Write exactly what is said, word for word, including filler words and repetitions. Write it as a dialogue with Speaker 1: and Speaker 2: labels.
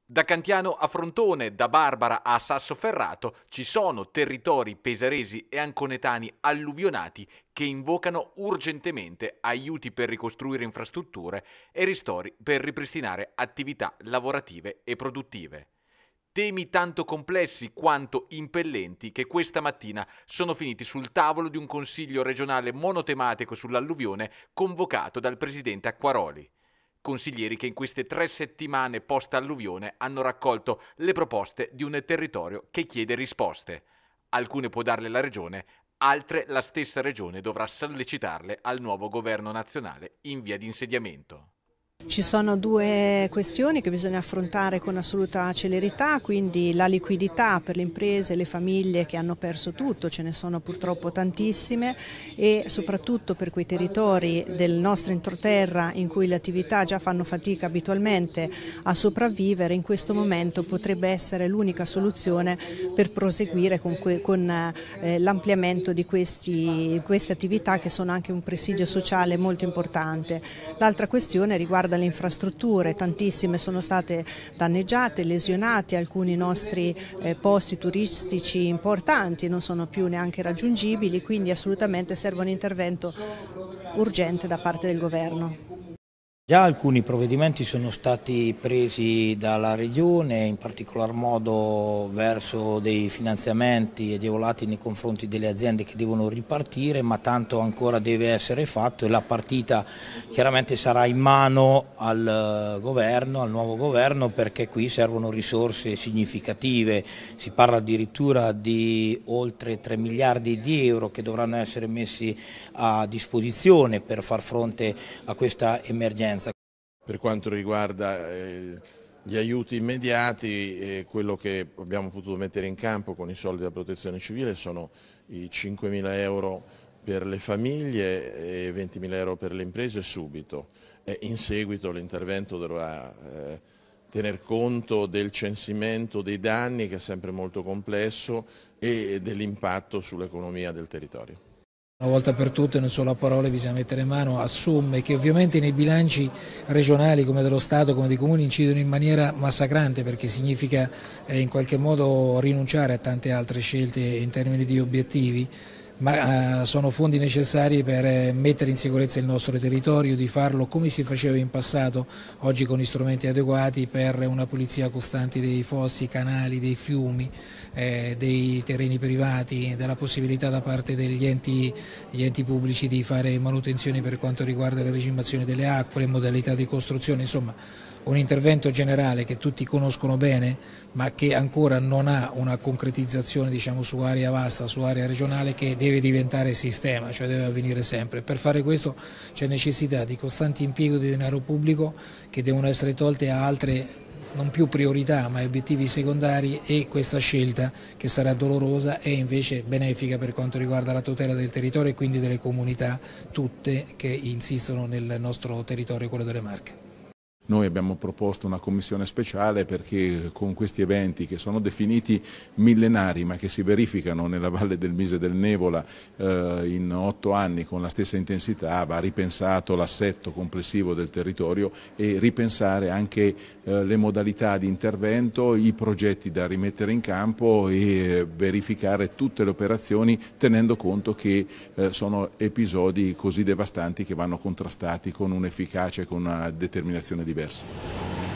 Speaker 1: Da Cantiano a Frontone, da Barbara a Sassoferrato, ci sono territori pesaresi e anconetani alluvionati che invocano urgentemente aiuti per ricostruire infrastrutture e ristori per ripristinare attività lavorative e produttive. Temi tanto complessi quanto impellenti che questa mattina sono finiti sul tavolo di un consiglio regionale monotematico sull'alluvione convocato dal presidente Acquaroli. Consiglieri che in queste tre settimane post-alluvione hanno raccolto le proposte di un territorio che chiede risposte. Alcune può darle la Regione, altre la stessa Regione dovrà sollecitarle al nuovo governo nazionale in via di insediamento.
Speaker 2: Ci sono due questioni che bisogna affrontare con assoluta celerità, quindi la liquidità per le imprese e le famiglie che hanno perso tutto, ce ne sono purtroppo tantissime, e soprattutto per quei territori del nostro entroterra in cui le attività già fanno fatica abitualmente a sopravvivere, in questo momento potrebbe essere l'unica soluzione per proseguire con, con eh, l'ampliamento di questi, queste attività che sono anche un presidio sociale molto importante. L'altra questione riguarda le infrastrutture, tantissime sono state danneggiate, lesionate, alcuni nostri eh, posti turistici importanti non sono più neanche raggiungibili, quindi assolutamente serve un intervento urgente da parte del governo.
Speaker 3: Già alcuni provvedimenti sono stati presi dalla Regione, in particolar modo verso dei finanziamenti agevolati nei confronti delle aziende che devono ripartire, ma tanto ancora deve essere fatto e la partita chiaramente sarà in mano al governo, al nuovo governo, perché qui servono risorse significative. Si parla addirittura di oltre tre miliardi di euro che dovranno essere messi a disposizione per far fronte a questa emergenza.
Speaker 4: Per quanto riguarda eh, gli aiuti immediati, eh, quello che abbiamo potuto mettere in campo con i soldi della protezione civile sono i cinquemila euro per le famiglie e ventimila euro per le imprese subito. E in seguito l'intervento dovrà eh, tener conto del censimento dei danni, che è sempre molto complesso, e dell'impatto sull'economia del territorio.
Speaker 5: Una volta per tutte, non solo a parole, bisogna mettere mano a somme che ovviamente nei bilanci regionali come dello Stato, come dei comuni, incidono in maniera massacrante, perché significa eh, in qualche modo rinunciare a tante altre scelte in termini di obiettivi, ma eh, sono fondi necessari per eh, mettere in sicurezza il nostro territorio, di farlo come si faceva in passato, oggi con strumenti adeguati per una pulizia costante dei fossi, canali, dei fiumi, eh, dei terreni privati, della possibilità da parte degli enti, gli enti pubblici di fare manutenzioni per quanto riguarda la regimazione delle acque, le modalità di costruzione, insomma un intervento generale che tutti conoscono bene, ma che ancora non ha una concretizzazione, diciamo, su area vasta, su area regionale, che deve diventare sistema, cioè deve avvenire sempre. Per fare questo c'è necessità di costante impiego di denaro pubblico, che devono essere tolte a altre non più priorità ma obiettivi secondari, e questa scelta, che sarà dolorosa, è invece benefica per quanto riguarda la tutela del territorio e quindi delle comunità tutte che insistono nel nostro territorio, quello delle Marche.
Speaker 6: Noi abbiamo proposto una commissione speciale perché con questi eventi, che sono definiti millenari ma che si verificano nella Valle del Mise del Nevola eh, in otto anni con la stessa intensità, va ripensato l'assetto complessivo del territorio e ripensare anche eh, le modalità di intervento, i progetti da rimettere in campo e verificare tutte le operazioni, tenendo conto che eh, sono episodi così devastanti che vanno contrastati con un'efficacia e con una determinazione diversa.